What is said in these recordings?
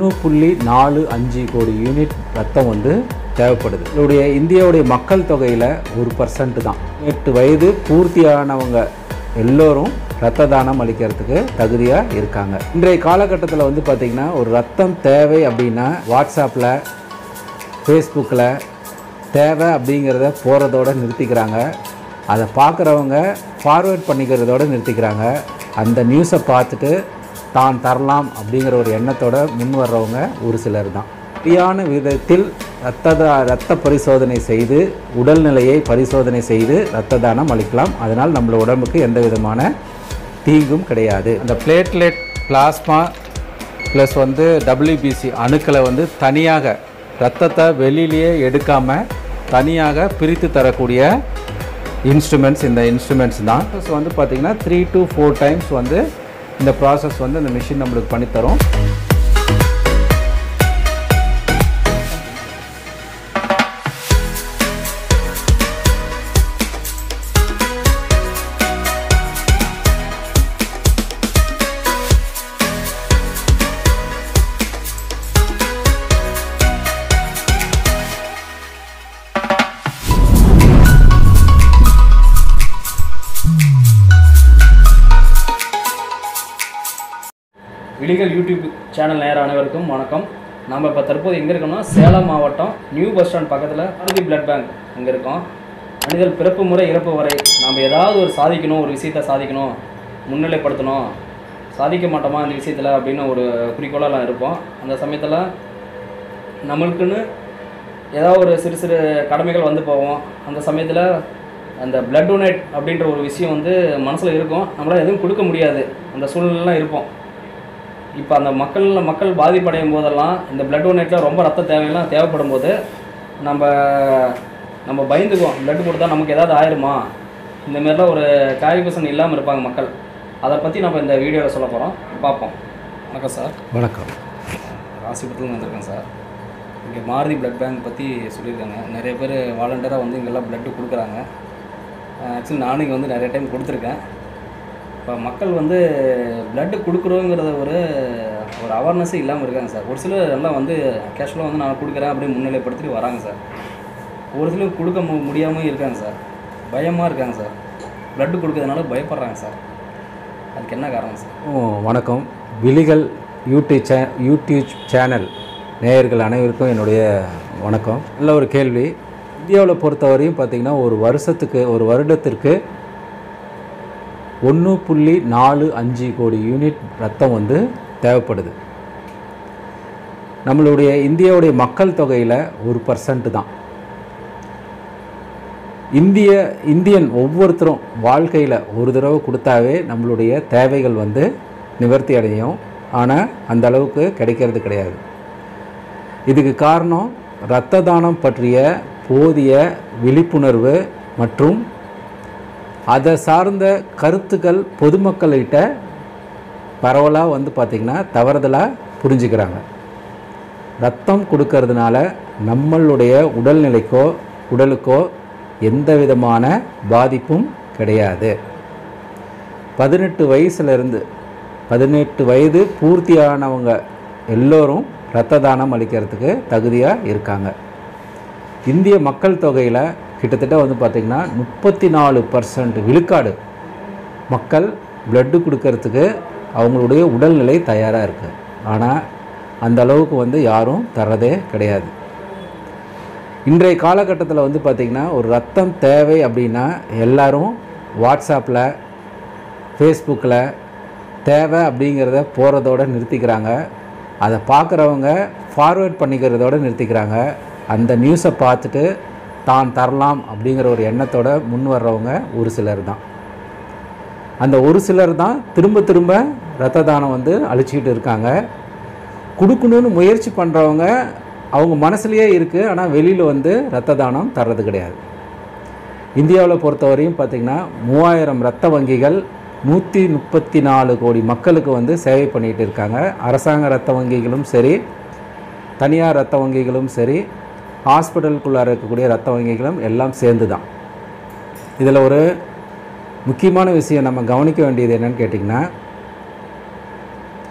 1.45 கோடி யூனிட் ரத்தம் வந்து தேவைப்படுது. இதோடைய இந்தியாவுடைய மக்கள் தொகையில் 1% தான். 8 வயது பூர்த்தியானவங்க எல்லோரும் ரத்த தானம் அளிக்கிறதுக்கு தகுதியாக இருக்காங்க. இன்றைய காலகட்டத்தில் வந்து பார்த்திங்கன்னா ஒரு ரத்தம் தேவை அப்படின்னா வாட்ஸ்அப்பில், ஃபேஸ்புக்கில் தேவை அப்படிங்கிறத போகிறதோடு நிறுத்திக்கிறாங்க. அதை பார்க்குறவங்க ஃபார்வேர்ட் பண்ணிக்கிறதோடு நிறுத்திக்கிறாங்க. அந்த நியூஸை பார்த்துட்டு தான் தரலாம் அப்படிங்கிற ஒரு எண்ணத்தோடு முன் வர்றவங்க ஒரு சிலர் தான். சரியான விதத்தில் இரத்த பரிசோதனை செய்து உடல்நிலையை பரிசோதனை செய்து இரத்த தானம் அளிக்கலாம். அதனால் நம்மளோட உடம்புக்கு எந்த விதமான தீங்கும் கிடையாது. அந்த பிளேட்லெட், பிளாஸ்மா ப்ளஸ் வந்து WBC அணுக்களை வந்து தனியாக இரத்தத்தை வெளியிலேயே எடுக்காமல் தனியாக பிரித்து தரக்கூடிய இன்ஸ்ட்ருமெண்ட்ஸ் இந்த இன்ஸ்ட்ருமெண்ட்ஸ் தான். ஸோ வந்து பார்த்திங்கன்னா 3 to 4 டைம்ஸ் வந்து இந்த ப்ராசஸ் வந்து இந்த மிஷின் நம்மளுக்கு பண்ணித்தரும். விழிகள் யூடியூப் சேனல் நேர அனைவருக்கும் வணக்கம். நம்ம இப்போ தற்போது எங்கே இருக்கோம்னா சேலம் மாவட்டம் நியூ பஸ் ஸ்டாண்ட் பக்கத்தில் பாரதி பிளட் பேங்க் இங்கே இருக்கோம். மனிதர் பிறப்பு முறை இறப்பு வரை நாம் ஏதாவது ஒரு சாதிக்கணும், ஒரு விஷயத்தை சாதிக்கணும், முன்னிலைப்படுத்தணும், சாதிக்க மாட்டோமா இந்த விஷயத்தில் அப்படின்னு ஒரு குறிக்கோளெல்லாம் இருப்போம். அந்த சமயத்தில் நம்மளுக்குன்னு ஏதாவது ஒரு சிறு சிறு கடமைகள் வந்து போவோம். அந்த சமயத்தில் அந்த பிளட் டொனேட் அப்படின்ற ஒரு விஷயம் வந்து மனசில் இருக்கும். நம்மளால் எதுவும் கொடுக்க முடியாது, அந்த சூழ்நிலைலாம் இருப்போம். இப்போ அந்த மக்கள் பாதிப்படையும் போதெல்லாம் இந்த பிளட் டொனேட்டில் ரொம்ப ரத்த தேவையெல்லாம் தேவைப்படும் போது நம்ம பயந்துக்குவோம். பிளட் கொடுத்தா நமக்கு ஏதாவது ஆயிருமா, இந்தமாரிலாம் ஒரு காரிபசன் இல்லாமல் இருப்பாங்க மக்கள். அதை பற்றி நம்ம இந்த வீடியோவில் சொல்ல போகிறோம், பார்ப்போம். வணக்கம் சார். வணக்கம். ராசிபுரத்துலேருந்து வந்திருக்கேன் சார். இங்கே மாருதி பிளட் பேங்க் பற்றி சொல்லியிருக்காங்க. நிறைய பேர் வாலண்டியராக வந்து இங்கெல்லாம் பிளட்டு கொடுக்குறாங்க. ஆக்சுவலி நானும் இங்கே வந்து நிறைய டைம் கொடுத்துருக்கேன். இப்போ மக்கள் வந்து பிளட்டு கொடுக்குறோங்கிறத ஒரு அவேர்னஸே இல்லாமல் இருக்காங்க சார். ஒரு சிலர் எல்லாம் வந்து கேஷுவலாக வந்து நான் கொடுக்குறேன் அப்படின்னு முன்னிலைப்படுத்திட்டு வராங்க சார். ஒரு சிலர் கொடுக்க முடியாமல் இருக்காங்க சார். பயமாக இருக்காங்க சார். பிளட்டு கொடுக்கறதுனால பயப்படுறாங்க சார். அதுக்கு என்ன காரணம் சார்? வணக்கம். விழிகள் யூடியூப் சேனல் நேயர்கள் அனைவருக்கும் என்னுடைய வணக்கம். நல்ல ஒரு கேள்வி. இந்தியாவில் பொறுத்தவரையும் பார்த்திங்கன்னா ஒரு வருடத்திற்கு 1.45 கோடி யூனிட் ரத்தம் வந்து தேவைப்படுது. நம்மளுடைய இந்தியாவுடைய மக்கள் தொகையில் 1% தான். இந்தியன் ஒவ்வொருத்தரும் வாழ்க்கையில் ஒரு தடவை கொடுத்தாவே நம்மளுடைய தேவைகள் வந்து நிவர்த்தி அடையும். ஆனால் அந்த அளவுக்கு கிடைக்கிறது கிடையாது. இதுக்கு காரணம் இரத்த தானம் பற்றிய போதிய விழிப்புணர்வு மற்றும் அதை சார்ந்த கருத்துக்கள் பொதுமக்கள்கிட்ட பரவலாக வந்து பார்த்திங்கன்னா தவறுதலாக புரிஞ்சுக்கிறாங்க. ரத்தம் கொடுக்கறதுனால நம்மளுடைய உடலுக்கோ எந்த விதமான பாதிப்பும் கிடையாது. 18 வயது பூர்த்தியானவங்க எல்லோரும் இரத்த தானம் அளிக்கிறதுக்கு தகுதியாக இருக்காங்க. இந்திய மக்கள் தொகையில் கிட்டத்தட்ட வந்து பார்த்திங்கன்னா 34% விழுக்காடு மக்கள் பிளட்டு கொடுக்கறதுக்கு அவங்களுடைய உடல்நிலை தயாராக இருக்குது. ஆனால் அந்த அளவுக்கு வந்து யாரும் தர்றதே கிடையாது. இன்றைய காலகட்டத்தில் வந்து பார்த்திங்கன்னா ஒரு ரத்தம் தேவை அப்படின்னா எல்லோரும் வாட்ஸ்அப்பில், ஃபேஸ்புக்கில் தேவை அப்படிங்கிறத போகிறதோடு நிறுத்திக்கிறாங்க. அதை பார்க்குறவங்க ஃபார்வேர்ட் பண்ணிக்கிறதோடு நிறுத்திக்கிறாங்க. அந்த நியூஸை பார்த்துட்டு தான் தரலாம் அப்படிங்கிற ஒரு எண்ணத்தோடு முன் வர்றவங்க ஒரு சிலர் தான். அந்த ஒரு சிலர் தான் திரும்ப இரத்த தானம் வந்து அழிச்சிக்கிட்டு இருக்காங்க. கொடுக்கணும்னு முயற்சி பண்ணுறவங்க அவங்க மனசுலேயே இருக்குது, ஆனால் வெளியில் வந்து இரத்த தானம் தர்றது கிடையாது. இந்தியாவில் பொறுத்தவரையும் பார்த்திங்கன்னா 3000 இரத்த வங்கிகள் 134 கோடி மக்களுக்கு வந்து சேவை பண்ணிகிட்டு இருக்காங்க. அரசாங்க இரத்த வங்கிகளும் சரி, தனியார் இரத்த வங்கிகளும் சரி, ஹாஸ்பிட்டலுக்குள்ளே இருக்கக்கூடிய இரத்த வங்கிகளும் எல்லாம் சேர்ந்து தான். இதில் ஒரு முக்கியமான விஷயம் நம்ம கவனிக்க வேண்டியது என்னென்னு கேட்டிங்கன்னா,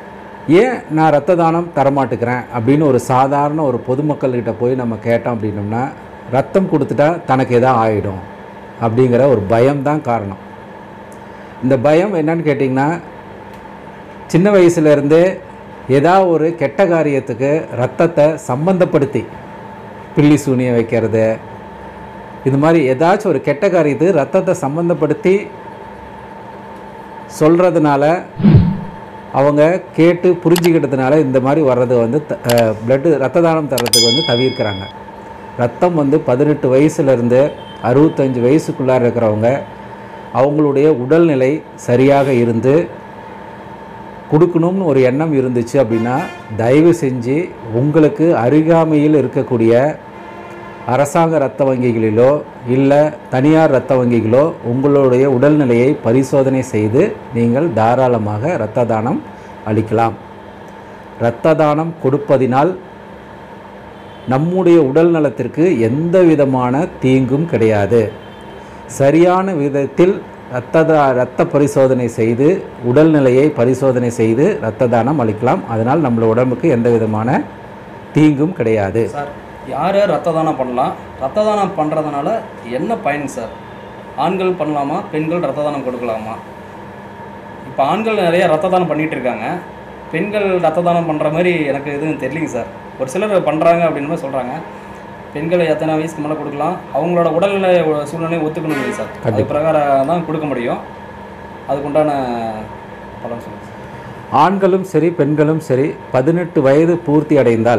ஏன் நான் இரத்த தானம் தரமாட்டுக்கிறேன் அப்படின்னு ஒரு சாதாரண ஒரு பொதுமக்கள்கிட்ட போய் நம்ம கேட்டோம் அப்படின்னோம்னா, ரத்தம் கொடுத்துட்டா தனக்கு எதாவது ஆகிடும் அப்படிங்கிற ஒரு பயம்தான் காரணம். இந்த பயம் என்னன்னு கேட்டிங்கன்னா, சின்ன வயசுலேருந்தே ஏதாவது ஒரு கெட்ட காரியத்துக்கு ரத்தத்தை சம்பந்தப்படுத்தி பில்லி சூனியம் வைக்கிறது, இது மாதிரி ஏதாச்சும் ஒரு கெட்ட காரியத்துக்கு ரத்தத்தை சம்பந்தப்படுத்தி சொல்கிறதுனால, அவங்க கேட்டு புரிஞ்சுக்கிட்டதுனால இந்த மாதிரி வர்றது வந்து ரத்த தானம் தர்றதுக்கு வந்து தவிர்க்கிறாங்க. ரத்தம் வந்து 18 வயசுலேருந்து 65 வயசுக்குள்ளார இருக்கிறவங்க அவங்களுடைய உடல்நிலை சரியாக இருந்து கொடுக்கணும்னு ஒரு எண்ணம் இருந்துச்சு அப்படின்னா, தயவு செஞ்சு உங்களுக்கு அருகாமையில் இருக்கக்கூடிய அரசாங்க இரத்த வங்கிகளிலோ இல்லை தனியார் இரத்த வங்கிகளோ உங்களுடைய உடல்நிலையை பரிசோதனை செய்து நீங்கள் தாராளமாக இரத்த தானம் அளிக்கலாம். இரத்த தானம் கொடுப்பதினால் நம்முடைய உடல் நலத்திற்கு எந்த விதமான தீங்கும் கிடையாது. சரியான விதத்தில் இரத்த பரிசோதனை செய்து உடல்நிலையை பரிசோதனை செய்து இரத்த தானம் அளிக்கலாம். அதனால் நம்மளோட உடம்புக்கு எந்த விதமான தீங்கும் கிடையாது. சார், யார் யார் ரத்த தானம் பண்ணலாம்? ரத்த தானம் பண்ணுறதுனால என்ன பயன் சார்? ஆண்கள் பண்ணலாமா, பெண்கள் ரத்த தானம் கொடுக்கலாமா? இப்போ ஆண்கள் நிறைய ரத்த தானம் பண்ணிகிட்டு இருக்காங்க, பெண்கள் ரத்த தானம் பண்ணுற மாதிரி எனக்கு எதுவும் தெரியலிங்க சார். ஒரு சிலர் பண்ணுறாங்க அப்படின்னு மாதிரி சொல்கிறாங்க. பெண்கள் எத்தனை வயசுக்கு மேலே கொடுக்கலாம், அவங்களோட உடல்நிலை சூழ்நிலையை ஒத்துக்கணும் சார். அது பிரகாரம் தான் கொடுக்க முடியும். அதுக்குண்டான பலன் சொல்லுங்கள் சார். ஆண்களும் சரி பெண்களும் சரி 18 வயது பூர்த்தி அடைந்தால்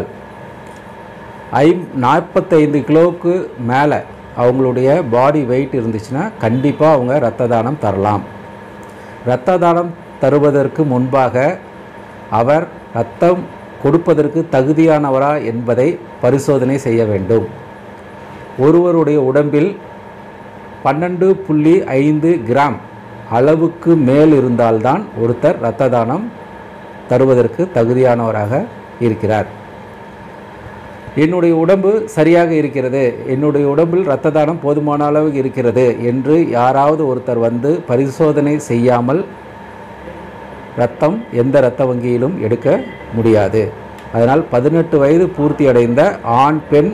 45 கிலோவுக்கு மேலே அவங்களுடைய பாடி வெயிட் இருந்துச்சுன்னா கண்டிப்பாக அவங்க இரத்த தானம் தரலாம். இரத்த தானம் தருவதற்கு முன்பாக அவர் இரத்தம் கொடுப்பதற்கு தகுதியானவரா என்பதை பரிசோதனை செய்ய வேண்டும். ஒருவருடைய உடம்பில் 12.5 கிராம் அளவுக்கு மேல் இருந்தால்தான் ஒருத்தர் இரத்த தானம் தருவதற்கு தகுதியானவராக இருக்கிறார். என்னுடைய உடம்பு சரியாக இருக்கிறது, என்னுடைய உடம்பில் இரத்த தானம் போதுமான அளவு இருக்கிறது என்று யாராவது ஒருத்தர் வந்து பரிசோதனை செய்யாமல் இரத்தம் எந்த இரத்த வங்கியிலும் எடுக்க முடியாது. அதனால் 18 வயது பூர்த்தி அடைந்த ஆண் பெண்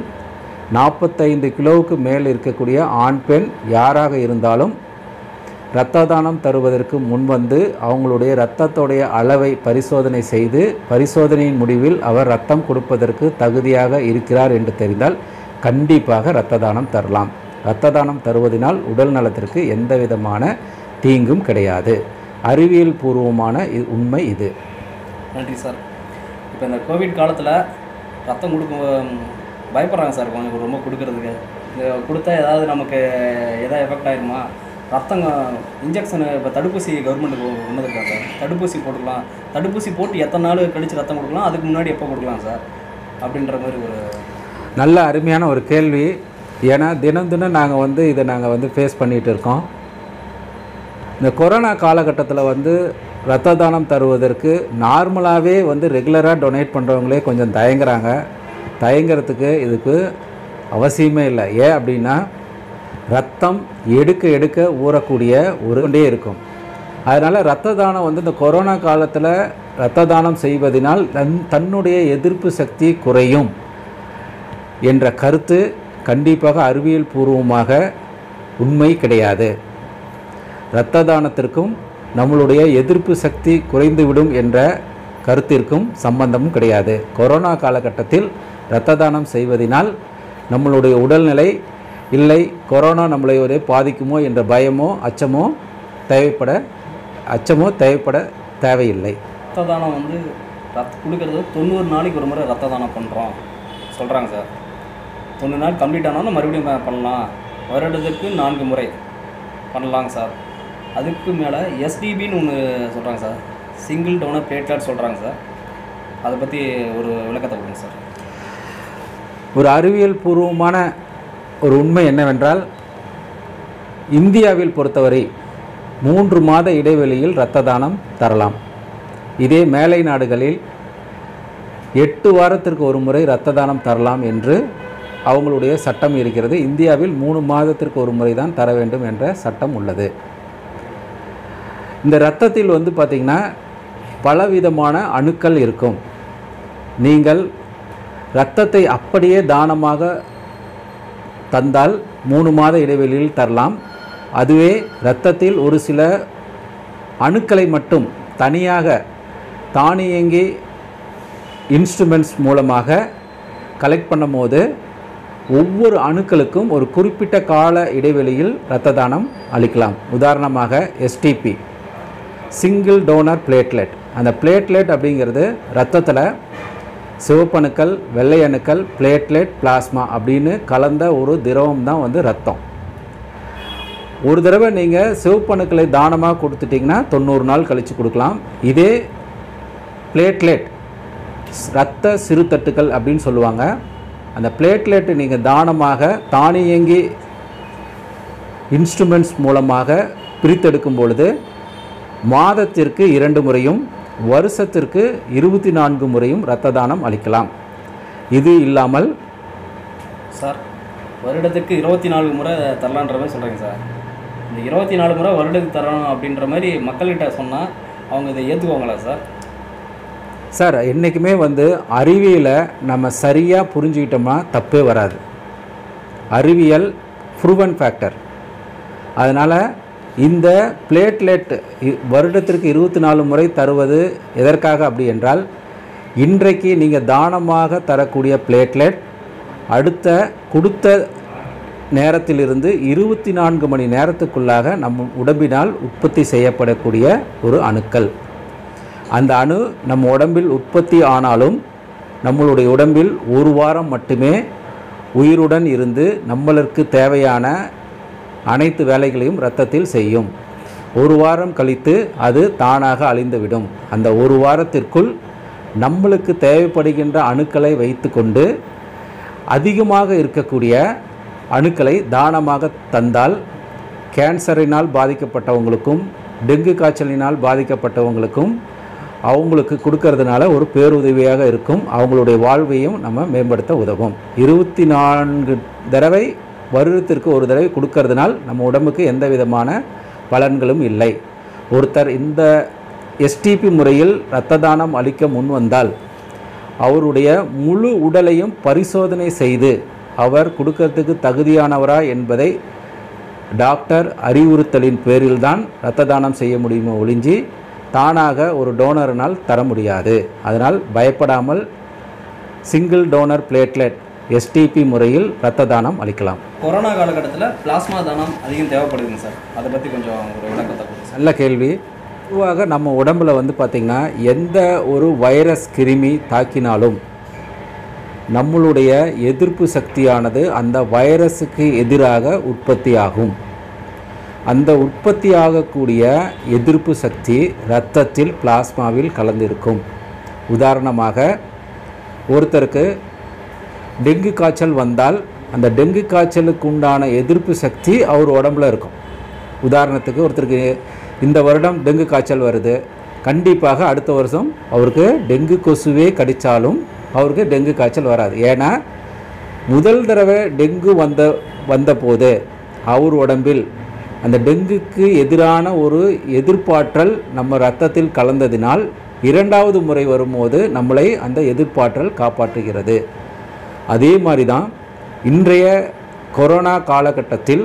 45 கிலோவுக்கு மேல் இருக்கக்கூடிய ஆண் பெண் யாராக இருந்தாலும் இரத்த தானம் தருவதற்கு முன்வந்து அவங்களுடைய இரத்தத்துடைய அளவை பரிசோதனை செய்து பரிசோதனையின் முடிவில் அவர் இரத்தம் கொடுப்பதற்கு தகுதியாக இருக்கிறார் என்று தெரிந்தால் கண்டிப்பாக இரத்த தானம் தரலாம். இரத்த தானம் தருவதனால் உடல் நலத்திற்கு எந்த விதமான தீங்கும் கிடையாது. அறிவியல் பூர்வமான உண்மை இது. நன்றி சார். இப்போ இந்த கோவிட் காலத்தில் ரத்தம் கொடுக்க பயப்படுறாங்க சார், கொஞ்சம் ரொம்ப கொடுக்கறதுக்கு. இந்த கொடுத்தா ஏதாவது நமக்கு எதாவது எஃபெக்ட் ஆகிருமா? ரத்தம் இன்ஜெக்ஷனு இப்போ தடுப்பூசி கவர்மெண்ட்டுக்கு கொண்டு வந்துருக்காங்க சார். தடுப்பூசி போட்டுக்கலாம், தடுப்பூசி போட்டு எத்தனை நாள் கழித்து ரத்தம் கொடுக்கலாம், அதுக்கு முன்னாடி எப்போ கொடுக்கலாம் சார் அப்படின்ற மாதிரி ஒரு நல்ல அருமையான ஒரு கேள்வி. ஏன்னா தினம் தினம் நாங்கள் வந்து ஃபேஸ் பண்ணிகிட்டு இருக்கோம். இந்த கொரோனா காலகட்டத்தில் வந்து இரத்த தானம் தருவதற்கு நார்மலாகவே வந்து ரெகுலராக டொனேட் பண்ணுறவங்களே கொஞ்சம் தயங்குறதுக்கு இதுக்கு அவசியமே இல்லை. ஏன் அப்படின்னா ரத்தம் எடுக்க எடுக்க ஊறக்கூடிய கொண்டே இருக்கும். அதனால் இரத்த தானம் வந்து இந்த கொரோனா காலத்தில் இரத்த தானம் செய்வதனால் தன்னுடைய எதிர்ப்பு சக்தி குறையும் என்ற கருத்து கண்டிப்பாக அறிவியல் பூர்வமாக உண்மை கிடையாது. இரத்த தானத்திற்கும் நம்மளுடைய எதிர்ப்பு சக்தி குறைந்துவிடும் என்ற கருத்திற்கும் சம்பந்தமும் கிடையாது. கொரோனா காலகட்டத்தில் இரத்த தானம் செய்வதனால் நம்மளுடைய உடல்நிலை இல்லை கொரோனா நம்மளை ஒரு பாதிக்குமோ என்ற பயமோ அச்சமோ தேவைப்பட தேவையில்லை. ரத்த தானம் வந்து கொடுக்கறது 90 நாளைக்கு ஒரு முறை ரத்த தானம் பண்ணுறோம் சொல்கிறாங்க சார். 90 நாள் கம்ப்ளீட் ஆனாலும் மறுபடியும் பண்ணலாம், வருடத்துக்கு 4 முறை பண்ணலாங்க சார். அதுக்கு மேலே எஸ்டிபின்னு ஒன்று சொல்கிறாங்க சார், சிங்கிள் டோனர் பிளேட்லெட் சொல்கிறாங்க சார். அதை பற்றி ஒரு விளக்கத்தை கொடுங்க சார். ஒரு அறிவியல் பூர்வமான ஒரு உண்மை என்னவென்றால், இந்தியாவில் பொறுத்தவரை 3 மாத இடைவெளியில் இரத்த தானம் தரலாம். இதே மேலை நாடுகளில் 8 வாரத்திற்கு ஒரு முறை இரத்த தானம் தரலாம் என்று அவங்களுடைய சட்டம் இருக்கிறது. இந்தியாவில் 3 மாதத்திற்கு ஒரு முறை தான் தர வேண்டும் என்ற சட்டம் உள்ளது. இந்த இரத்தத்தில் வந்து பார்த்திங்கன்னா பலவிதமான அணுக்கள் இருக்கும். நீங்கள் இரத்தத்தை அப்படியே தானமாக தந்தால் 3 மாத இடைவெளியில் தரலாம். அதுவே இரத்தத்தில் ஒரு சில அணுக்களை மட்டும் தனியாக தானியங்கி இன்ஸ்ட்ருமெண்ட்ஸ் மூலமாக கலெக்ட் பண்ணும்போது ஒவ்வொரு அணுக்களுக்கும் ஒரு குறிப்பிட்ட கால இடைவெளியில் இரத்த தானம் அளிக்கலாம். உதாரணமாக எஸ்டிபி, சிங்கிள் டோனர் பிளேட்லெட். அந்த பிளேட்லெட் அப்படிங்கிறது இரத்தத்தில் சிவப்பணுக்கள், வெள்ளை அணுக்கள், பிளேட்லெட், பிளாஸ்மா அப்படின்னு கலந்த ஒரு திரவம் தான் இரத்தம். ஒரு தடவை நீங்கள் சிவப்பணுக்களை தானமாக கொடுத்துட்டிங்கன்னா 90 நாள் கழித்து கொடுக்கலாம். இதே பிளேட்லெட் இரத்த சிறுதட்டுக்கள் அப்படின்னு சொல்லுவாங்க. அந்த பிளேட்லெட்டு நீங்கள் தானமாக தானியங்கி இன்ஸ்ட்ருமெண்ட்ஸ் மூலமாக பிரித்தெடுக்கும் பொழுது மாதத்திற்கு 2 முறையும் வருஷத்திற்கு 24 முறையும் இரத்த தானம் அளிக்கலாம். இது இல்லாமல் சார் வருடத்துக்கு 24 முறை தரலான்ற மாதிரி சொல்கிறீங்க சார். இந்த 24 முறை வருடத்துக்கு தரணும் அப்படின்ற மாதிரி மக்கள்கிட்ட சொன்னால் அவங்க இதை ஏற்றுக்குவாங்களா சார்? சார், என்றைக்குமே அறிவியலை நம்ம சரியாக புரிஞ்சுக்கிட்டோம்னா தப்பே வராது. அறிவியல் ப்ரூவன் ஃபேக்டர். அதனால் இந்த பிளேட்லெட் வருடத்திற்கு 24 முறை தருவது எதற்காக அப்படி என்றால், இன்றைக்கு நீங்கள் தானமாக தரக்கூடிய பிளேட்லெட் அடுத்த கொடுத்த நேரத்திலிருந்து 24 மணி நேரத்துக்குள்ளாக நம்ம உடம்பினால் உற்பத்தி செய்யப்படக்கூடிய ஒரு அணுக்கள். அந்த அணு நம்ம உடம்பில் உற்பத்தி ஆனாலும் நம்மளுடைய உடம்பில் 1 வாரம் மட்டுமே உயிருடன் இருந்து நம்மளுக்கு தேவையான அனைத்து வேலைகளையும் இரத்தத்தில் செய்யும். 1 வாரம் கழித்து அது தானாக அழிந்துவிடும். அந்த 1 வாரத்திற்குள் நம்மளுக்கு தேவைப்படுகின்ற அணுக்களை வைத்துக்கொண்டு அதிகமாக இருக்கக்கூடிய அணுக்களை தானமாக தந்தால் கேன்சரினால் பாதிக்கப்பட்டவங்களுக்கும் டெங்கு காய்ச்சலினால் பாதிக்கப்பட்டவங்களுக்கும் அவங்களுக்கு கொடுக்கறதுனால ஒரு பேருதவியாக இருக்கும். அவங்களுடைய வாழ்வையும் நம்ம மேம்படுத்த உதவும். 24 தடவை வருடத்திற்கு ஒரு தடவை கொடுக்கறதுனால் நம்ம உடம்புக்கு எந்த விதமான பலன்களும் இல்லை. ஒருத்தர் இந்த எஸ்டிபி முறையில் இரத்த தானம் அளிக்க முன் வந்தால் அவருடைய முழு உடலையும் பரிசோதனை செய்து அவர் கொடுக்கறதுக்கு தகுதியானவரா என்பதை டாக்டர் அறிவுறுத்தலின் பேரில்தான் இரத்த தானம் செய்ய முடியுமோ ஒழிஞ்சி தானாக ஒரு டோனரினால் தர முடியாது. அதனால் பயப்படாமல் சிங்கிள் டோனர் பிளேட்லெட் எஸ்டிபி முறையில் இரத்த தானம் அளிக்கலாம். கொரோனா காலகட்டத்தில் பிளாஸ்மா தானம் அதிகம் தேவைப்படுதுங்க சார். அதை பற்றி கொஞ்சம் ஒரு விளக்கத்தை கொடுங்க. நல்ல கேள்வி. பொதுவாக நம்ம உடம்பில் பார்த்திங்கன்னா எந்த ஒரு வைரஸ் கிருமி தாக்கினாலும் நம்மளுடைய எதிர்ப்பு சக்தியானது அந்த வைரஸுக்கு எதிராக உற்பத்தி ஆகும். அந்த உற்பத்தி ஆகக்கூடிய எதிர்ப்பு சக்தி இரத்தத்தில் பிளாஸ்மாவில் கலந்திருக்கும். உதாரணமாக ஒருத்தருக்கு டெங்கு காய்ச்சல் வந்தால் அந்த டெங்கு காய்ச்சலுக்கு உண்டான எதிர்ப்பு சக்தி அவர் உடம்புல இருக்கும். உதாரணத்துக்கு ஒருத்தருக்கு இந்த வருடம் டெங்கு காய்ச்சல் வருது, கண்டிப்பாக அடுத்த வருஷம் அவருக்கு டெங்கு கொசுவே கடித்தாலும் அவருக்கு டெங்கு காய்ச்சல் வராது. ஏன்னா முதல் தடவை டெங்கு வந்தபோது அவர் உடம்பில் அந்த டெங்குக்கு எதிரான ஒரு எதிர்ப்பாற்றல் நம்ம இரத்தத்தில் கலந்ததினால் 2வது முறை வரும்போது நம்மளை அந்த எதிர்ப்பாற்றல் காப்பாற்றுகிறது. அதே மாதிரி தான் இன்றைய கொரோனா காலகட்டத்தில்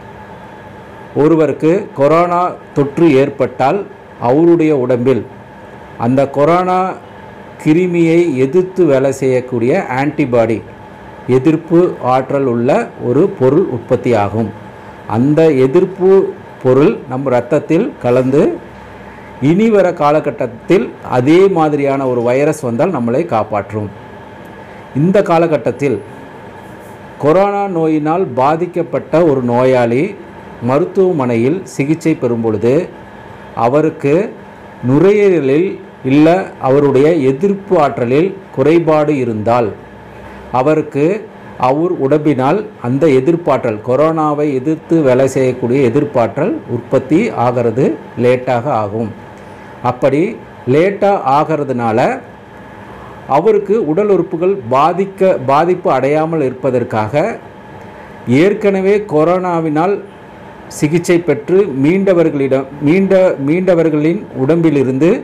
ஒருவருக்கு கொரோனா தொற்று ஏற்பட்டால் அவருடைய உடம்பில் அந்த கொரோனா கிருமியை எதிர்த்து வேலை செய்யக்கூடிய ஆன்டிபாடி எதிர்ப்பு ஆற்றல் உள்ள ஒரு பொருள் உற்பத்தி ஆகும். அந்த எதிர்ப்பு பொருள் நம் இரத்தத்தில் கலந்து இனி வர காலகட்டத்தில் அதே மாதிரியான ஒரு வைரஸ் வந்தால் நம்மளை காப்பாற்றும். இந்த காலகட்டத்தில் கொரோனா நோயினால் பாதிக்கப்பட்ட ஒரு நோயாளி மருத்துவமனையில் சிகிச்சை பெறும் பொழுது அவருக்கு நுரையீரலில் இல்லை அவருடைய எதிர்ப்பு ஆற்றலில் குறைபாடு இருந்தால் அவருக்கு அவர் உடம்பினால் அந்த எதிர்ப்பாற்றல் கொரோனாவை எதிர்த்து வேலை செய்யக்கூடிய எதிர்ப்பாற்றல் உற்பத்தி ஆகிறது லேட்டாக ஆகும். அப்படி லேட்டாக ஆகிறதுனால அவருக்கு உடல் உறுப்புகள் பாதிப்பு அடையாமல் இருப்பதற்காக ஏற்கனவே கொரோனாவினால் சிகிச்சை பெற்று மீண்டவர்களின் உடம்பிலிருந்து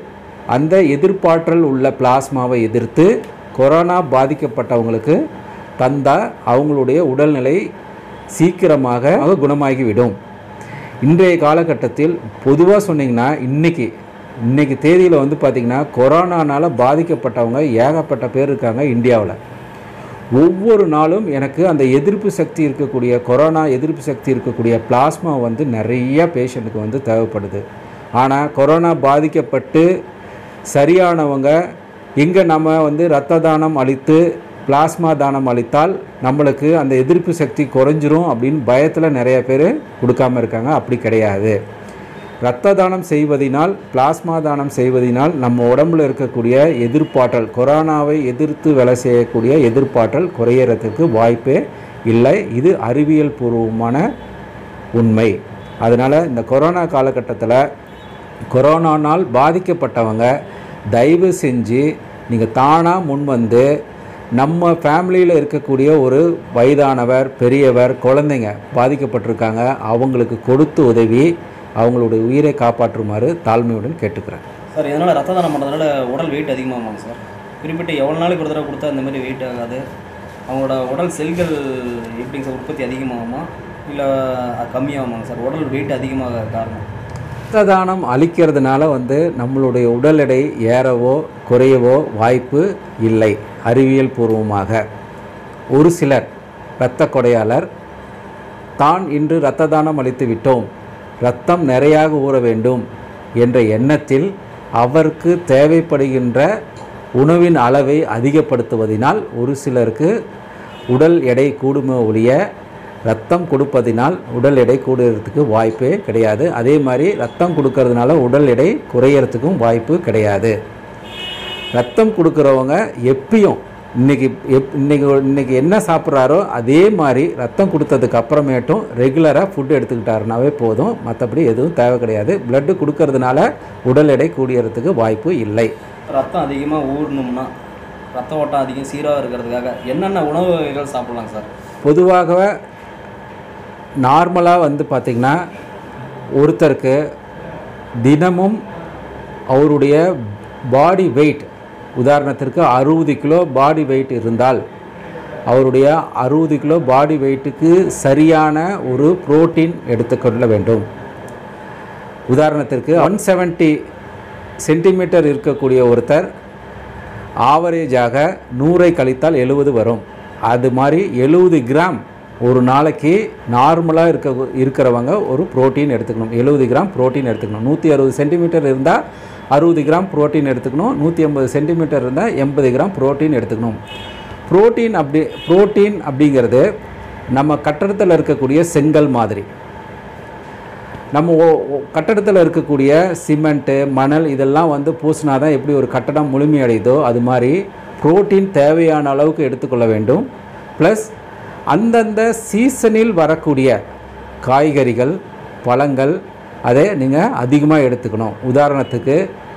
அந்த எதிர்ப்பாற்றல் உள்ள பிளாஸ்மாவை எதிர்த்து கொரோனா பாதிக்கப்பட்டவங்களுக்கு தந்தால் அவங்களுடைய உடல்நிலை சீக்கிரமாக குணமாகிவிடும். இன்றைய காலகட்டத்தில் பொதுவாக சொன்னிங்கன்னா இன்றைக்கி தேதியில் வந்து பார்த்திங்கன்னா கொரோனானால் பாதிக்கப்பட்டவங்க ஏகப்பட்ட பேர் இருக்காங்க இந்தியாவில். ஒவ்வொரு நாளும் எனக்கு அந்த எதிர்ப்பு சக்தி இருக்கக்கூடிய கொரோனா எதிர்ப்பு சக்தி இருக்கக்கூடிய பிளாஸ்மா வந்து நிறைய பேஷண்ட்டுக்கு வந்து தேவைப்படுது. ஆனால் கொரோனா பாதிக்கப்பட்டு சரியானவங்க எங்கே நம்ம வந்து இரத்த தானம் அளித்து பிளாஸ்மா தானம் அளித்தால் நம்மளுக்கு அந்த எதிர்ப்பு சக்தி குறைஞ்சிரும் அப்படின்னு பயத்தில் நிறைய பேர் கொடுக்காமல் இருக்காங்க. அப்படி கிடையாது. இரத்த தானம் செய்வதினால் பிளாஸ்மா தானம் செய்வதினால் நம்ம உடம்பில் இருக்கக்கூடிய எதிர்ப்பாற்றல் கொரோனாவை எதிர்த்து வேலை செய்யக்கூடிய எதிர்ப்பாற்றல் குறையறதுக்கு வாய்ப்பே இல்லை. இது அறிவியல் பூர்வமான உண்மை. அதனால் இந்த கொரோனா காலகட்டத்தில் கொரோனானால் பாதிக்கப்பட்டவங்க தயவு செஞ்சு நீங்கள் தானாக முன் வந்து நம்ம ஃபேமிலியில் இருக்கக்கூடிய ஒரு வயதானவர் பெரியவர் குழந்தைங்க பாதிக்கப்பட்டிருக்காங்க அவங்களுக்கு கொடுத்து உதவி அவங்களுடைய உயிரை காப்பாற்றுமாறு தாழ்மையுடன் கேட்டுக்கிறேன். சார் இதனால் ரத்த தானம் பண்ணுறதுனால உடல் வெயிட் அதிகமாகுமாங்க சார்? குறிப்பிட்டு எவ்வளோ நாளைக்கு ஒரு தடவை கொடுத்தா இந்த மாதிரி வெயிட் ஆகாது? அவங்களோட உடல் செல்கள் எப்படிங்க சார் உற்பத்தி அதிகமாகுமா இல்லை கம்மியாகுமாங்க சார்? உடல் வெயிட் அதிகமாக காரணம் இரத்த தானம் அளிக்கிறதுனால வந்து நம்மளுடைய உடல் எடை ஏறவோ குறையவோ வாய்ப்பு இல்லை. அறிவியல் பூர்வமாக ஒரு சிலர் இரத்த கொடையாளர் தான் இன்று இரத்த தானம் அளித்து விட்டோம், இரத்தம் நிறையாக ஊற வேண்டும் என்ற எண்ணத்தில் அவருக்கு தேவைப்படுகின்ற உணவின் அளவை அதிகப்படுத்துவதினால் ஒரு சிலருக்கு உடல் எடை கூடுமே ஒழிய ரத்தம் கொடுப்பதினால் உடல் எடை கூடுறதுக்கு வாய்ப்பே கிடையாது. அதே மாதிரி ரத்தம் கொடுக்கறதுனால உடல் எடை குறையறதுக்கும் வாய்ப்பு கிடையாது. ரத்தம் கொடுக்குறவங்க எப்பயும் இன்றைக்கி என்ன சாப்பிட்றாரோ அதே மாதிரி ரத்தம் கொடுத்ததுக்கு அப்புறமேட்டும் ரெகுலராக ஃபுட்டு எடுத்துக்கிட்டாருனாவே போதும். மற்றபடி எதுவும் தேவை கிடையாது. பிளட்டு கொடுக்கறதுனால உடல் எடை கூடியறதுக்கு வாய்ப்பு இல்லை. ரத்தம் அதிகமாக ஊறணும்னா ரத்த ஓட்டம் அதிகம் சீராக இருக்கிறதுக்காக என்னென்ன உணவு வகைகள் சாப்பிட்லாங்க சார்? பொதுவாக நார்மலாக வந்து பார்த்திங்கன்னா ஒருத்தருக்கு தினமும் அவருடைய பாடி வெயிட் உதாரணத்திற்கு 60 கிலோ பாடி வெயிட் இருந்தால் அவருடைய 60 கிலோ பாடி வெயிட்டுக்கு சரியான ஒரு புரோட்டீன் எடுத்துக்கொள்ள வேண்டும். உதாரணத்திற்கு 170 சென்டிமீட்டர் இருக்கக்கூடிய ஒருத்தர் ஆவரேஜாக 100 கழித்தால் 70 வரும். அது மாதிரி 70 கிராம் ஒரு நாளைக்கு நார்மலாக இருக்கிறவங்க ஒரு புரோட்டீன் எடுத்துக்கணும். 70 கிராம் புரோட்டீன் எடுத்துக்கணும். 160 சென்டிமீட்டர் இருந்தால் 60 கிராம் புரோட்டீன் எடுத்துக்கணும். 150 சென்டிமீட்டர் இருந்தால் 80 கிராம் புரோட்டீன் எடுத்துக்கணும். புரோட்டீன் அப்படிங்கிறது நம்ம கட்டடத்தில் இருக்கக்கூடிய செங்கல் மாதிரி. நம்ம கட்டடத்தில் இருக்கக்கூடிய சிமெண்ட்டு மணல் இதெல்லாம் வந்து பூசினா தான் எப்படி ஒரு கட்டடம் முழுமையடையுதோ அது மாதிரி புரோட்டீன் தேவையான அளவுக்கு எடுத்துக்கொள்ள வேண்டும். ப்ளஸ் அந்தந்த சீசனில் வரக்கூடிய காய்கறிகள் பழங்கள் அதை நீங்கள் அதிகமாக எடுத்துக்கணும். உதாரணத்துக்கு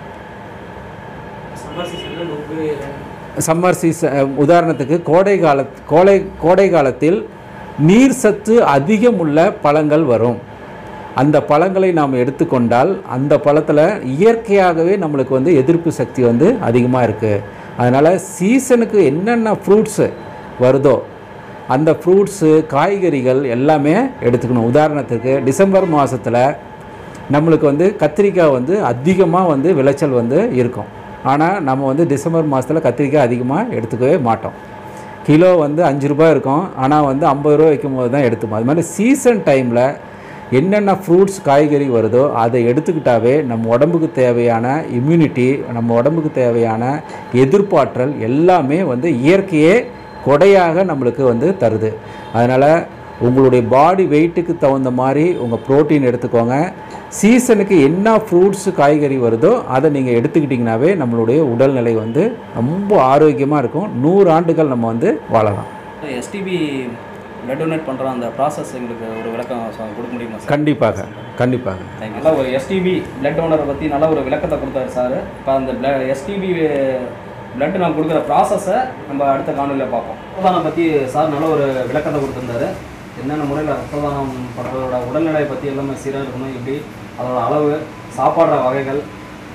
உதாரணத்துக்கு கோடை காலத்தில் நீர் சத்து அதிகம் உள்ள பழங்கள் வரும். அந்த பழங்களை நாம் எடுத்துக்கொண்டால் அந்த பழத்தில் இயற்கையாகவே நம்மளுக்கு வந்து எதிர்ப்பு சக்தி வந்து அதிகமாக இருக்குது. அதனால் சீசனுக்கு என்னென்ன ஃப்ரூட்ஸு வருதோ அந்த ஃப்ரூட்ஸு காய்கறிகள் எல்லாமே எடுத்துக்கணும். உதாரணத்துக்கு டிசம்பர் மாதத்தில் நம்மளுக்கு வந்து கத்திரிக்காய் வந்து அதிகமாக வந்து விளைச்சல் வந்து இருக்கும். ஆனால் நம்ம வந்து டிசம்பர் மாதத்தில் கத்திரிக்காய் அதிகமாக எடுத்துக்கவே மாட்டோம். கிலோ வந்து 5 ரூபாய் இருக்கும். ஆனால் வந்து 50 ரூபா வைக்கும் போது தான் எடுத்துப்போம். அது மாதிரி சீசன் டைமில் என்னென்ன ஃப்ரூட்ஸ் காய்கறி வருதோ அதை எடுத்துக்கிட்டாவே நம்ம உடம்புக்கு தேவையான இம்யூனிட்டி நம்ம உடம்புக்கு தேவையான எதிர்ப்பாற்றல் எல்லாமே வந்து இயற்கையே கொடையாக நம்மளுக்கு வந்து தருது. அதனால் உங்களுடைய பாடி வெயிட்டுக்கு தகுந்த மாதிரி உங்கள் ப்ரோட்டீன் எடுத்துக்கோங்க. சீசனுக்கு என்ன ஃப்ரூட்ஸு காய்கறி வருதோ அதை நீங்கள் எடுத்துக்கிட்டிங்கனாவே நம்மளுடைய உடல்நிலை வந்து ரொம்ப ஆரோக்கியமாக இருக்கும். 100 ஆண்டுகள் நம்ம வந்து வாழலாம். எஸ்டிபி பிளட் டொனேட் பண்ணுற அந்த ப்ராசஸ் எங்களுக்கு ஒரு விளக்கம் கொடுக்க முடியுமா சார்? கண்டிப்பாக கண்டிப்பாக. நல்லா ஒரு எஸ்டிபி பிளட் டோனரை பற்றி நல்ல ஒரு விளக்கத்தை கொடுத்தாரு சார். இப்போ அந்த எஸ்டிபி பிளட் நம்ம கொடுக்குற ப்ராசஸை நம்ம அடுத்த காணொலியில் பார்ப்போம். ரத்த தானம் பற்றி சார் நல்ல ஒரு விளக்கத்தை கொடுத்துருந்தாரு. என்னென்ன முறையில் ரத்த தானம் பண்ணுறதோட உடல்நிலையை பற்றி எல்லாமே சீராக இருக்கணும், எப்படி அதோட அளவு சாப்பாடுற வகைகள்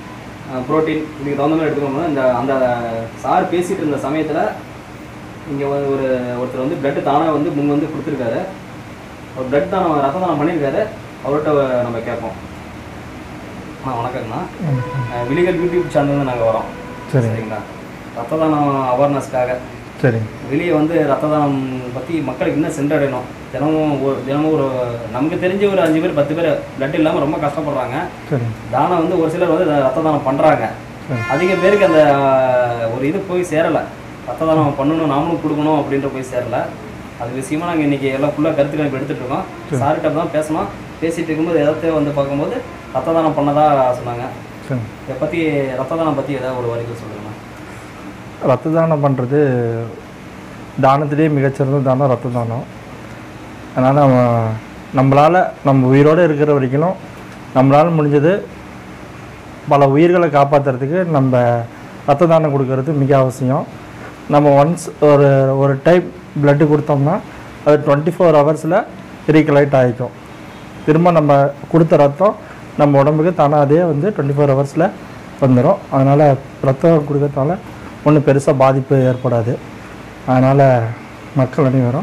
புரோட்டீன் இதுக்கு தகுந்த மாதிரி எடுத்துக்கோங்க. அந்த சார் பேசிகிட்டு இருந்த சமயத்தில் இங்கே ஒருத்தர் வந்து பிளட்டு தானாக வந்து முன் வந்து கொடுத்துருக்காரு. அவர் பிளட் தானம் ரத்த தானம் பண்ணியிருக்காரு. அவர்கிட்ட நம்ம கேட்போம். வணக்கங்கண்ணா. விழிகள் யூடியூப் சேனல் நாங்கள் வரோம். சரிங்களா? ரத்த தானம் அவேர்னஸ்க்காக சரி வெளியே வந்து ரத்த தானம் பற்றி மக்களுக்கு இன்னும் சென்றடையணும். தினமும் ஒரு நமக்கு தெரிஞ்ச ஒரு 5 பேர் 10 பேர் பிளட் இல்லாமல் ரொம்ப கஷ்டப்படுறாங்க. தானம் வந்து ஒரு சிலர் வந்து ரத்த தானம் பண்ணுறாங்க. அதிக பேருக்கு அந்த ஒரு இது போய் சேரலை. ரத்த தானம் பண்ணணும், நாமளும் கொடுக்கணும் அப்படின்ற போய் சேரலை. அது விஷயமா நாங்கள் இன்றைக்கி எல்லாம் ஃபுல்லாக கருத்து கணிப்பு எடுத்துகிட்டு இருக்கோம். சார்கிட்ட தான் பேசணும். பேசிகிட்டு இருக்கும்போது எதாவது வந்து பார்க்கும்போது ரத்த தானம் பண்ணதாக சொன்னாங்க. இதை பற்றி ரத்த தானம் பற்றி ஏதாவது ஒரு வரிகள் சொல்லுங்கண்ணா. ரத்த தானம் பண்ணுறது தானத்திலேயே மிகச்சிறந்த தானம் ரத்த தானம். அதனால் நம்மளால் நம்ம உயிரோடு இருக்கிற வரைக்கும் நம்மளால் முடிஞ்சது பல உயிர்களை காப்பாற்றுறதுக்கு நம்ம ரத்த தானம் கொடுக்கறது மிக அவசியம். நம்ம ஒன்ஸ் ஒரு டைம் பிளட்டு கொடுத்தோம்னா அது 24 ஹவர்ஸில் ரீகலெக்ட் ஆகிக்கும். திரும்ப நம்ம கொடுத்த ரத்தம் நம்ம உடம்புக்கு தானாக அதே வந்து 24 ஹவர்ஸில் வந்துடும். அதனால் ரத்தம் கொடுக்கறதுனால ஒன்றும் பெருசாக பாதிப்பு ஏற்படாது. அதனால் மக்கள் அனைவரும்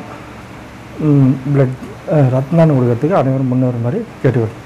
ரத்த தானம் கொடுக்கறதுக்கு அனைவரும் முன்னேற மாதிரி கேட்டுக்கிறோம்.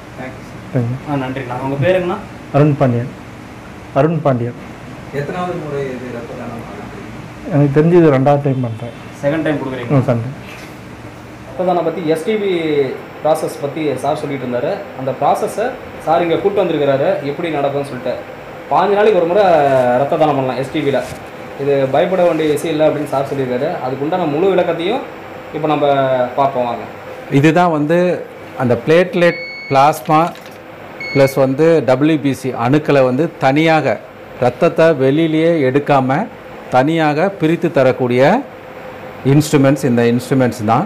நன்றி. உங்கள் பேருங்கண்ணா? அருண் பாண்டியன். எத்தனாவது முறை இது ரத்த தானம்? எனக்கு தெரிஞ்சு இது 2வது டைம் பண்ணுறேன். செகண்ட் டைம் கொடுக்குறீங்க? சண்டே. ரத்த தானம் பற்றி எஸ்டிபி ப்ராசஸ் பற்றி சார் சொல்லிட்டு இருந்தார். அந்த ப்ராசஸை சார் இங்கே கூப்பிட்டு வந்திருக்கிறாரு. எப்படி நடக்கும்னு சொல்லிட்டு 5 நாளைக்கு ஒரு முறை ரத்த தானம் பண்ணலாம் எஸ்டிபியில். இது பயப்பட வேண்டிய விஷயம் இல்லை அப்படின்னு சார் சொல்லியிருக்காரு. அதுக்குண்டான முழு விளக்கத்தையும் இப்போ நம்ம பார்ப்போம் வாங்க. இதுதான் வந்து அந்த பிளேட்லெட் பிளாஸ்மா ப்ளஸ் வந்து WBC அணுக்களை வந்து தனியாக ரத்தத்தை வெளியிலேயே எடுக்காமல் தனியாக பிரித்து தரக்கூடிய இன்ஸ்ட்ருமெண்ட்ஸ் இந்த இன்ஸ்ட்ருமெண்ட்ஸ் தான்.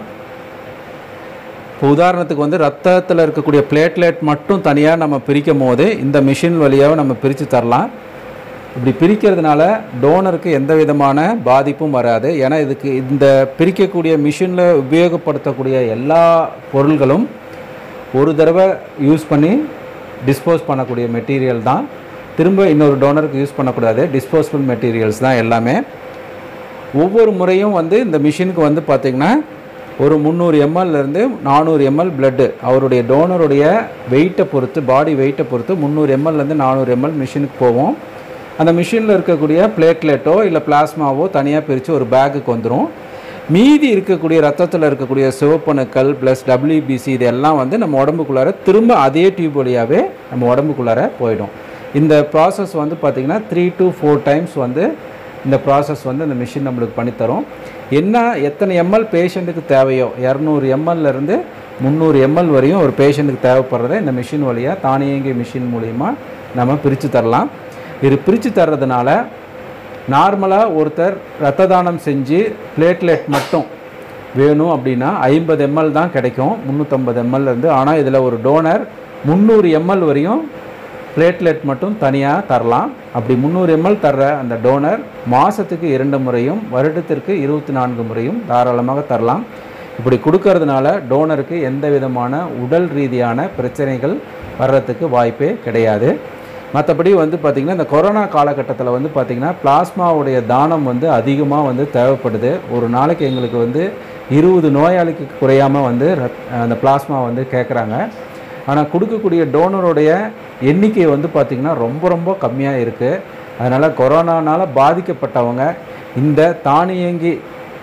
இப்போ உதாரணத்துக்கு வந்து ரத்தத்தில் இருக்கக்கூடிய பிளேட்லெட் மட்டும் தனியாக நம்ம பிரிக்கும் போது இந்த மிஷின் வழியாக நம்ம பிரித்து தரலாம். இப்படி பிரிக்கிறதுனால டோனருக்கு எந்த விதமான பாதிப்பும் வராது. ஏன்னா இதுக்கு இந்த பிரிக்கக்கூடிய மிஷினில் உபயோகப்படுத்தக்கூடிய எல்லா பொருள்களும் ஒரு தடவை யூஸ் பண்ணி டிஸ்போஸ் பண்ணக்கூடிய மெட்டீரியல் தான். திரும்ப இன்னொரு டோனருக்கு யூஸ் பண்ணக்கூடாது. டிஸ்போசபிள் மெட்டீரியல்ஸ் தான் எல்லாமே. ஒவ்வொரு முறையும் வந்து இந்த மிஷினுக்கு வந்து பார்த்திங்கன்னா ஒரு 300 ml-லேருந்து 400 ml பிளட்டு அவருடைய டோனருடைய வெயிட்டை பொறுத்து பாடி வெயிட்டை பொறுத்து 300 ml-லேருந்து 400 ml மிஷினுக்கு போவோம். அந்த மிஷினில் இருக்கக்கூடிய பிளேட்லெட்டோ இல்லை பிளாஸ்மாவோ தனியாக பிரித்து ஒரு பேக்குக்கு வந்துடும். மீதி இருக்கக்கூடிய ரத்தத்தில் இருக்கக்கூடிய சிவப்பணுக்கள் ப்ளஸ் WBC இதெல்லாம் வந்து நம்ம உடம்புக்குள்ளார திரும்ப அதே டியூப் வழியாகவே நம்ம உடம்புக்குள்ளார போயிடும். இந்த ப்ராசஸ் வந்து பார்த்திங்கன்னா 3 to 4 டைம்ஸ் வந்து இந்த ப்ராசஸ் வந்து இந்த மிஷின் நம்மளுக்கு பண்ணித்தரும். எத்தனை ml பேஷண்ட்டுக்கு தேவையோ 200 ml-லேருந்து 300 ml வரையும் ஒரு பேஷண்ட்டுக்கு தேவைப்படுறத இந்த மிஷின் வழியாக தானியங்கி மிஷின் மூலிமா நம்ம பிரித்து தரலாம். இது பிரித்து தர்றதுனால நார்மலாக ஒருத்தர் ரத்த தானம் செஞ்சு பிளேட்லெட் மட்டும் வேணும் அப்படின்னா 50 ml தான் கிடைக்கும் 350 ml-லேருந்து. ஆனால் இதில் ஒரு டோனர் 300 ml வரையும் பிளேட்லெட் மட்டும் தனியாக தரலாம். அப்படி 300 ml தர்ற அந்த டோனர் மாதத்துக்கு 2 முறையும் வருடத்திற்கு 24 முறையும் தாராளமாக தரலாம். இப்படி கொடுக்கறதுனால டோனருக்கு எந்த விதமான உடல் ரீதியான பிரச்சனைகள் வர்றதுக்கு வாய்ப்பே கிடையாது. மற்றபடி வந்து பார்த்திங்கன்னா இந்த கொரோனா காலகட்டத்தில் வந்து பார்த்திங்கன்னா பிளாஸ்மாவுடைய தானம் வந்து அதிகமாக வந்து தேவைப்படுது. ஒரு நாளைக்கு எங்களுக்கு வந்து 20 நோயாளிக்கு குறையாமல் வந்து அந்த பிளாஸ்மா வந்து கேட்குறாங்க. ஆனால் கொடுக்கக்கூடிய டோனருடைய எண்ணிக்கை வந்து பார்த்திங்கன்னா ரொம்ப ரொம்ப கம்மியாக இருக்குது. அதனால் கொரோனானால் பாதிக்கப்பட்டவங்க இந்த தானியங்கி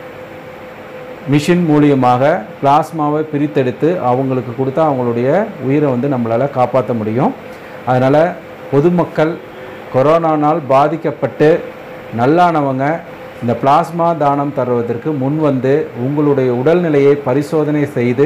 மிஷின் மூலியமாக பிளாஸ்மாவை பிரித்தெடுத்து அவங்களுக்கு கொடுத்தா அவங்களுடைய உயிரை வந்து நம்மளால் காப்பாற்ற முடியும். அதனால் பொதுமக்கள் கொரோனானால் பாதிக்கப்பட்டு நல்லானவங்க இந்த பிளாஸ்மா தானம் தருவதற்கு முன் வந்து உங்களுடைய உடல்நிலையை பரிசோதனை செய்து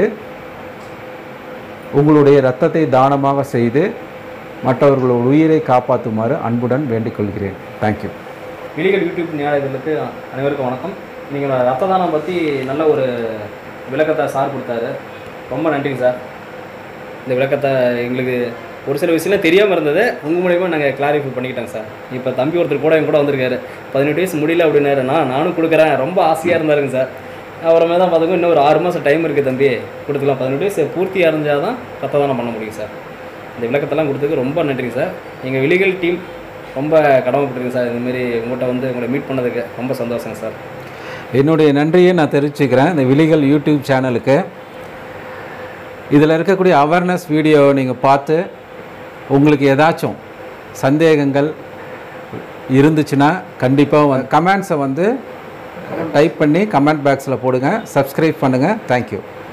உங்களுடைய இரத்தத்தை தானமாக செய்து மற்றவர்களுடைய உயிரை காப்பாற்றுமாறு அன்புடன் வேண்டிக்கொள்கிறேன். தேங்க்யூ. விழிகள் யூடியூப் நேயர்களுக்கு அனைவருக்கும் வணக்கம். நீங்கள் ரத்த தானம் பற்றி நல்ல ஒரு விளக்கத்தை சார் கொடுத்தாரு. ரொம்ப நன்றிங்க சார். இந்த விளக்கத்தை எங்களுக்கு ஒரு சில விஷயம் தெரியாமல் இருந்தது, உங்கள் மூலியமாக நாங்கள் கிளாரிஃபை பண்ணிக்கிட்டோங்க சார். இப்போ தம்பி ஒருத்தர் கூட என் கூட வந்திருக்காரு. 18 வயசு முடியல அப்படின்னாரு. நானும் கொடுக்குறேன், ரொம்ப ஆசையாக இருந்தாருங்க சார். அப்புறமே தான் பார்த்துக்கோ இன்னும் ஒரு 6 மாதம் டைம் இருக்குது தம்பி கொடுத்துக்கலாம். 18 வயசு பூர்த்தியாக இருந்தால் தான் ரத்த தானம் பண்ண முடியும் சார். இந்த விளக்கத்தெல்லாம் கொடுத்ததுக்கு ரொம்ப நன்றிங்க சார். எங்கள் விழிகள் டீம் ரொம்ப கடமைப்பட்டிருக்கேன் சார். இதுமாரி உங்கள்கிட்ட வந்து உங்களை மீட் பண்ணதுக்கு ரொம்ப சந்தோஷங்க சார். என்னுடைய நன்றியை நான் தெரிவிச்சுக்கிறேன் இந்த விழிகள் யூடியூப் சேனலுக்கு. இதில் இருக்கக்கூடிய அவேர்னஸ் வீடியோ நீங்கள் பார்த்து உங்களுக்கு ஏதாச்சும் சந்தேகங்கள் இருந்துச்சுன்னா கண்டிப்பாக கமெண்ட்ஸை வந்து டைப் பண்ணி கமெண்ட் பாக்ஸில் போடுங்க. சப்ஸ்கிரைப் பண்ணுங்கள். தேங்க்யூ.